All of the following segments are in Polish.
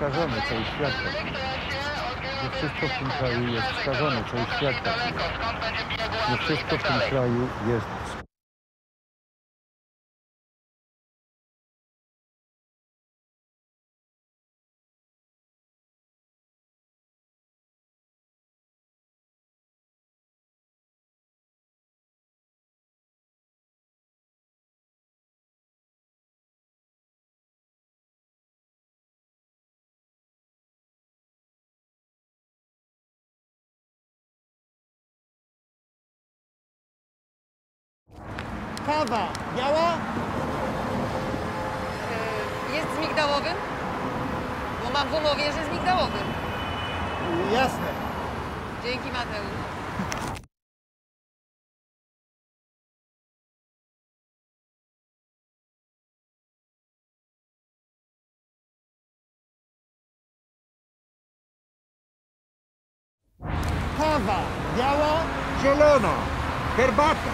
skażone, cały świat taki jest. Nie wszystko w tym kraju jest skażone, cały świat taki jest. Nie wszystko w tym kraju jest. Kawa biała? Jest z migdałowym? Bo mam w umowie, że z migdałowym. Jasne. Dzięki, Mateusz. Kawa biała? Zielona! Herbata!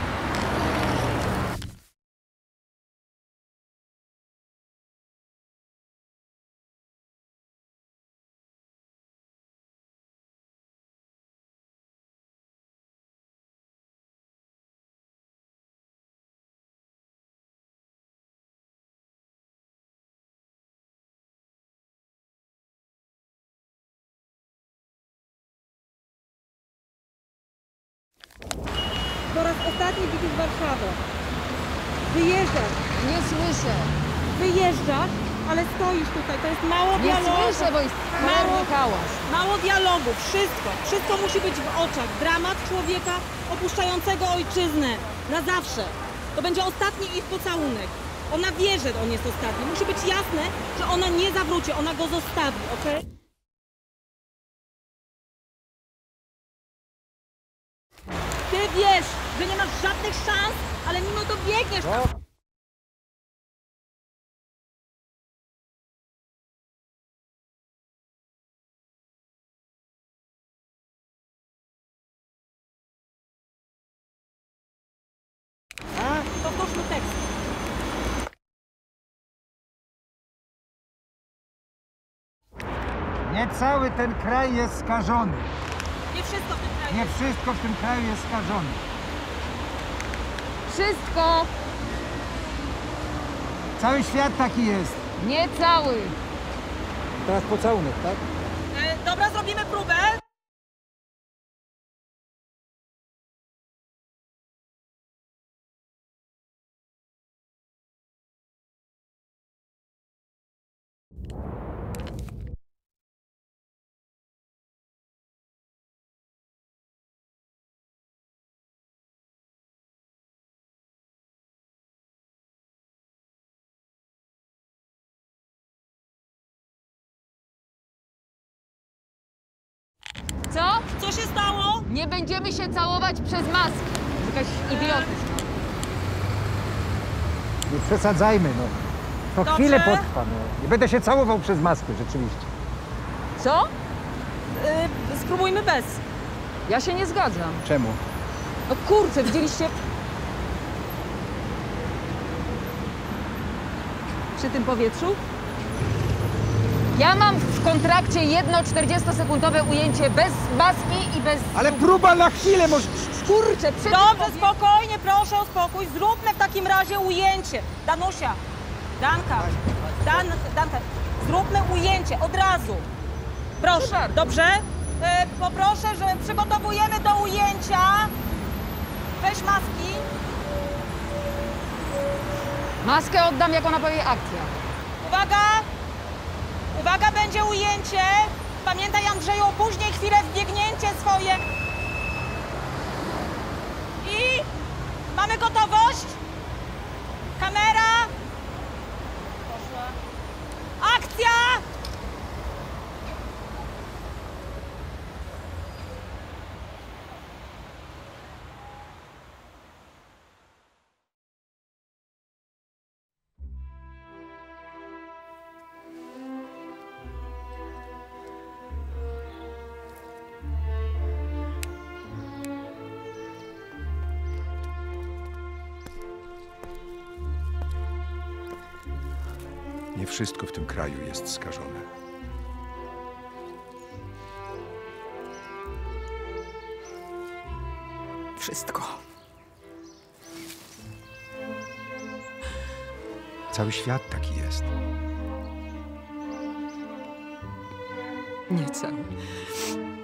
Po raz ostatni widzisz Warszawę. Wyjeżdżasz, Nie słyszę. wyjeżdżasz, ale stoisz tutaj. To jest mało Nie dialogu. słyszę, bo jest cholerny hałas. Mało dialogu, wszystko. Wszystko musi być w oczach. Dramat człowieka opuszczającego ojczyznę. Na zawsze. To będzie ostatni ich pocałunek. Ona wie, że on jest ostatni. Musi być jasne, że ona nie zawróci, ona go zostawi, okej? Ty wiesz, że nie masz żadnych szans, ale mimo to biegniesz. Powtórzmy tekst. Nie cały ten kraj jest skażony. Nie wszystko w tym kraju. Nie wszystko w tym kraju jest skażone. Wszystko, Cały świat taki jest. nie cały. Teraz pocałunek, tak? Dobra, zrobimy próbę. Co? Co się stało? Nie będziemy się całować przez maski. Jakaś idiotyzm. Nie przesadzajmy, no. To Dobrze. chwilę potrwa, no. Nie będę się całował przez maskę, rzeczywiście. Co? Spróbujmy bez. Ja się nie zgadzam. Czemu? No kurczę, widzieliście? Przy tym powietrzu? Ja mam w kontrakcie jedno 40-sekundowe ujęcie bez maski i bez... Ale próba na chwilę może... Kurczę, przy tym Dobrze, powietrzu... spokojnie, proszę o spokój. Zróbmy w takim razie ujęcie. Danusia, Danka, Danka, zróbmy ujęcie od razu. Proszę, dobrze? Poproszę, że przygotowujemy do ujęcia. Weź maski. Maskę oddam, jak ona powie akcja. Uwaga! Uwaga, będzie ujęcie. Pamiętaj, Andrzeju, później chwilę wbiegnięcie swoje. I mamy gotowość. Kamera. Poszła. Akcja! Nie wszystko w tym kraju jest skażone. wszystko. Cały świat taki jest. Nie cały.